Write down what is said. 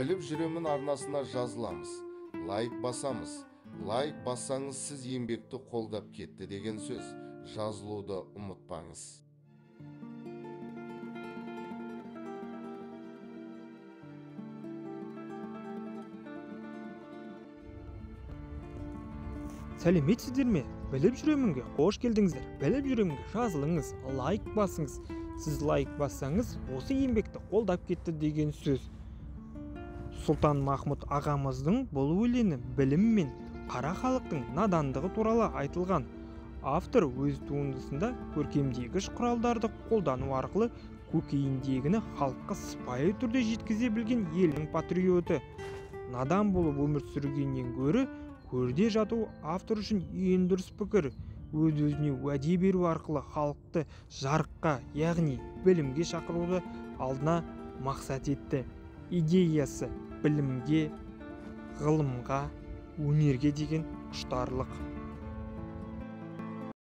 Біліп жүремін арнасына жазыламыз. Лайк басамыз. Лайк бассаңыз сіз еңбекті қолдап кетті деген сөз. Жазылуды ұмытпаңыз. Сәлеметсіздер ме? Біліп жүремінге қош келдіңіздер. Біліп жүремінге жазылыңыз, лайк басыңыз. Сіз лайк бассаңыз, осы еңбекті қолдап кетті деген сөз. Сұлтан Махмұт ағамыздың бұл өлеңі білім мен қара халықтың надандығы туралы айтылған. Автор өз туындысында көркемдегіш құралдарды қолдану арқылы көкейіндегіні халыққа сыпайы түрде жеткізе білген елдің патриоты. Надан болып өмір сүргеннен гөрі көрде жату автор үшін ең дұрыс пікір. Өз-өзіне уәде беру арқылы халықты жарыққа, яғни білімге шақыруды алдына мақсат етті. Идеясы білімге, ғылымға, өнерге деген құштарлық.